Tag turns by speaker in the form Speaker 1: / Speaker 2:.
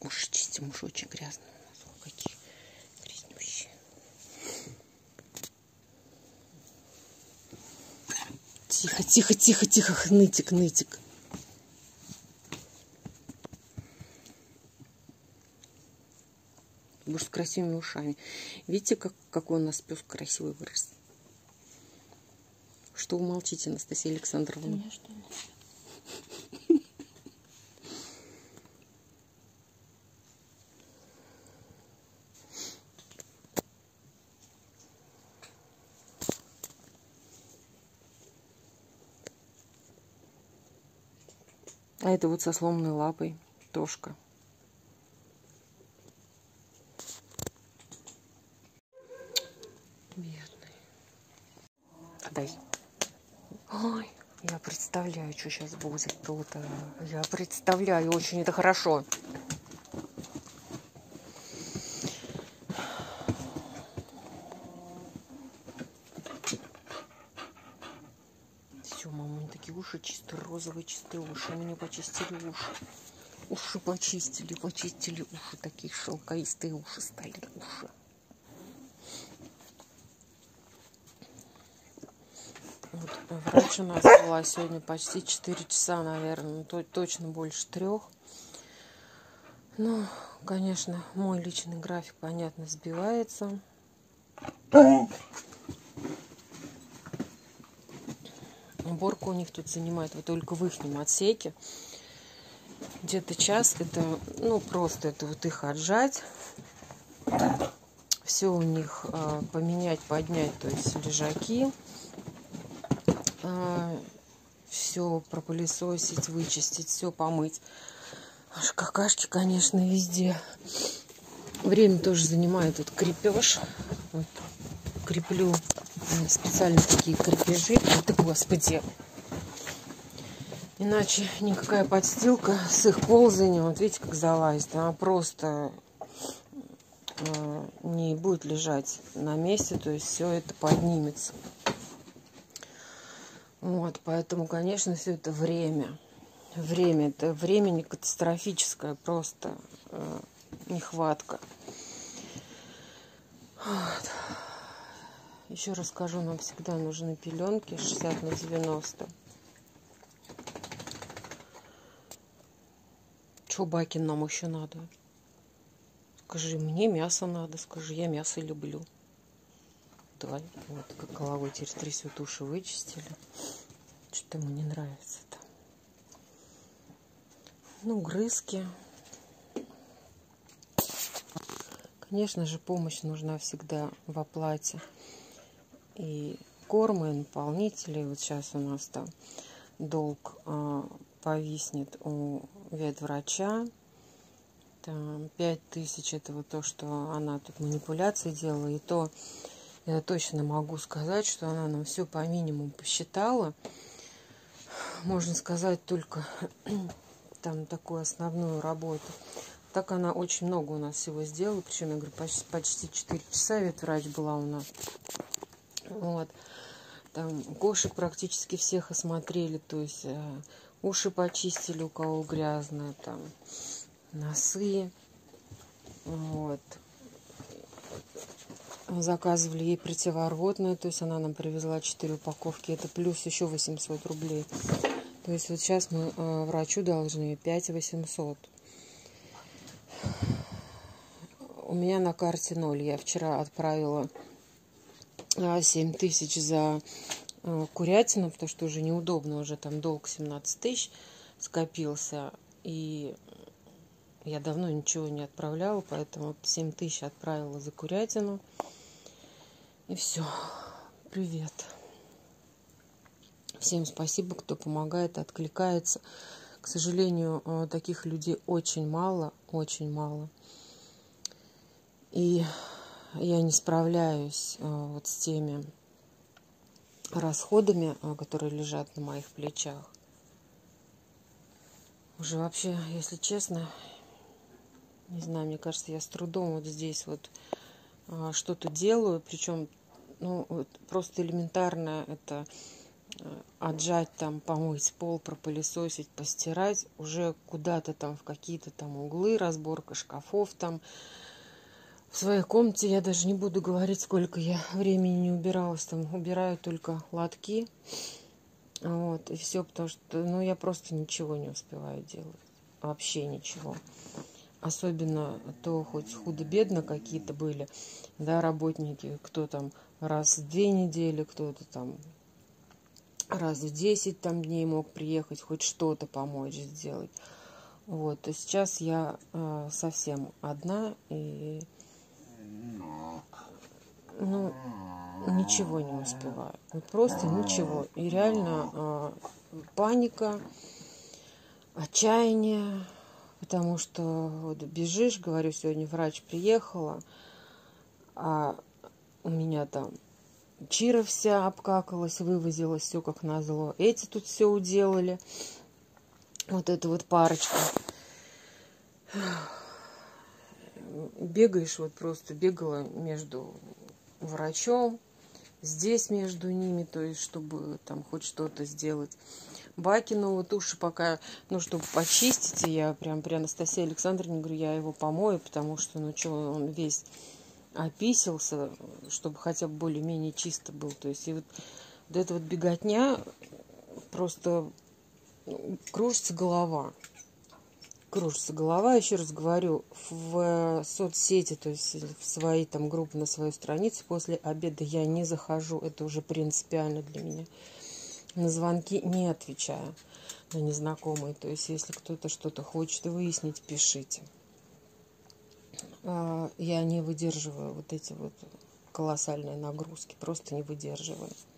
Speaker 1: уши чистим, уши очень грязные у нас. О, какие грязнющие. Тихо, тихо, тихо, тихо, нытик, нытик. Будешь с красивыми ушами. Видите, какой у нас пес красивый вырос? Что вы молчите, Анастасия Александровна? А это вот со сломанной лапой Тошка. Бедный. Отдай. Ой, я представляю, что сейчас будет тут. Я представляю, очень это хорошо. Все, мама, такие уши чистые, розовые чистые уши. Мне почистили уши. Уши почистили, почистили уши. Такие шелковистые уши стали. Уши. Вот, врач у нас была сегодня почти 4 часа, наверное. Точно больше 3. Ну, конечно, мой личный график, понятно, сбивается. Уборка у них тут занимает, вот только в ихнем отсеке, где-то час. Это, ну, просто это вот их отжать. Все у них поменять, поднять, то есть лежаки. Все пропылесосить, вычистить, все помыть. Аж какашки, конечно, везде. Время тоже занимает вот крепеж. Вот, креплю специально такие крепежи. Это, господи. Иначе никакая подстилка с их ползанием, вот видите, как залазит, она просто не будет лежать на месте, то есть все это поднимется. Вот, поэтому, конечно, все это время. Это времени катастрофическое, просто нехватка. Вот. Еще раз скажу, нам всегда нужны пеленки 60/90. Что, Бакин, нам еще надо? Скажи, мне мясо надо, скажи, я мясо люблю. Давай, вот как головой теперь трясет, уши вычистили. Что-то ему не нравится-то. Ну, грызки. Конечно же, помощь нужна всегда в оплате. И корма, и наполнители. Вот сейчас у нас там долг повиснет у ветврача. Там 5000 это вот то, что она тут манипуляции делала. И то я точно могу сказать, что она нам все по минимуму посчитала. Можно сказать, только там такую основную работу. Так она очень много у нас всего сделала. Причем, я говорю, почти 4 часа ветврач была у нас. Вот. Там кошек практически всех осмотрели. То есть уши почистили, у кого грязные. Там носы. Вот. Заказывали ей противорвотное. То есть она нам привезла 4 упаковки. Это плюс еще 800 рублей. То есть вот сейчас мы врачу должны 5800. У меня на карте 0. Я вчера отправила 7000 за курятину, потому что уже неудобно, уже там долг 17 000 скопился. И я давно ничего не отправляла, поэтому 7000 отправила за курятину. И все. Привет. Всем спасибо, кто помогает, откликается. К сожалению, таких людей очень мало, очень мало. И я не справляюсь вот с теми расходами, которые лежат на моих плечах. Уже вообще, если честно, не знаю, мне кажется, я с трудом вот здесь вот что-то делаю. Причем, ну, вот просто элементарно это отжать там, помыть пол, пропылесосить, постирать, уже куда-то там в какие-то там углы, разборка шкафов там. В своей комнате я даже не буду говорить, сколько я времени не убиралась, там убираю только лотки, вот, и все, потому что, ну, я просто ничего не успеваю делать, вообще ничего. Особенно то, хоть худо-бедно какие-то были, да, работники, кто там раз в 2 недели, кто-то там раз в 10 там дней мог приехать, хоть что-то помочь сделать. Вот, то сейчас я совсем одна, и, ну, ничего не успеваю. Вот просто ничего. И реально паника, отчаяние, потому что вот бежишь, говорю, сегодня врач приехала, а у меня там Чира вся обкакалась, вывозилась, все как назло. Эти тут все уделали. Вот эта вот парочка. Бегаешь, вот просто бегала между врачом, здесь между ними, то есть, чтобы там хоть что-то сделать. Бакину вот уши пока, ну, чтобы почистить, и я прям при Анастасии Александровне говорю, я его помою, потому что, ну, что, он весь описался, чтобы хотя бы более-менее чисто был. То есть, и вот эта вот беготня, просто кружится голова. Кружится голова, еще раз говорю, в соцсети, то есть в свои там группы, на свою страницу после обеда я не захожу, это уже принципиально для меня. На звонки не отвечаю, на незнакомые, то есть если кто-то что-то хочет выяснить, пишите. Я не выдерживаю вот эти вот колоссальные нагрузки, просто не выдерживаю.